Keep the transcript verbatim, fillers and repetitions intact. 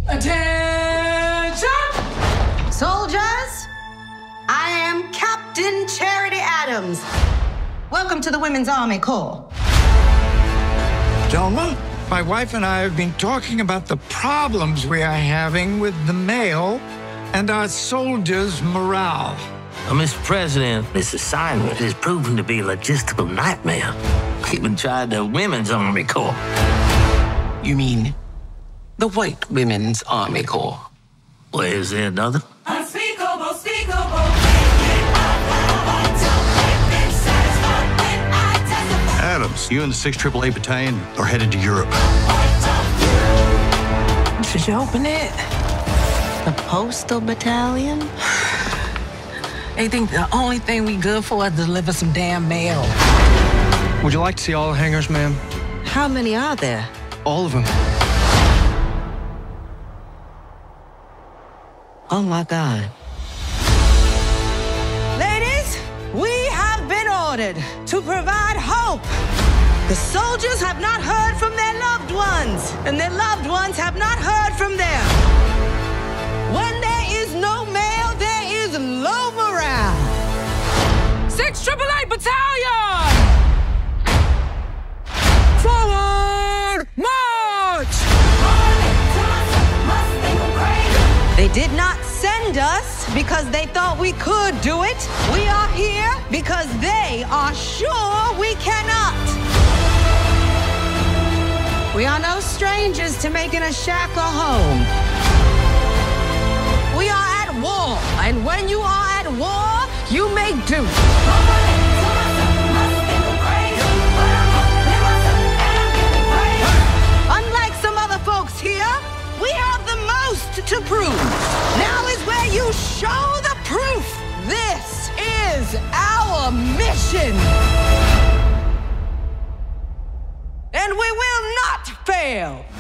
Attention! Soldiers, I am Captain Charity Adams. Welcome to the Women's Army Corps. Delma, my wife and I have been talking about the problems we are having with the male and our soldiers' morale. Well, Mister President, this assignment has proven to be a logistical nightmare. Even tried the Women's Army Corps. You mean the White Women's Army Corps? Well, is there another? Unspeakable, speakable. Adams, you and the sixth triple A Battalion are headed to Europe. Should you open it? The Postal Battalion? They think the only thing we good for is to deliver some damn mail. Would you like to see all the hangars, ma'am? How many are there? All of them. Oh, my God. Ladies, we have been ordered to provide hope. The soldiers have not heard from their loved ones, and their loved ones have not heard from them. When there is no mail, there is low morale. Six triple A Battalion! Forward march! They did not send us because they thought we could do it. We are here because they are sure we cannot. We are no strangers to making a shack a home. We are at war, and when you are at war, you make do. Unlike some other folks here, we have the most to prove. Now is where you show the proof. This is our mission. And we will not fail.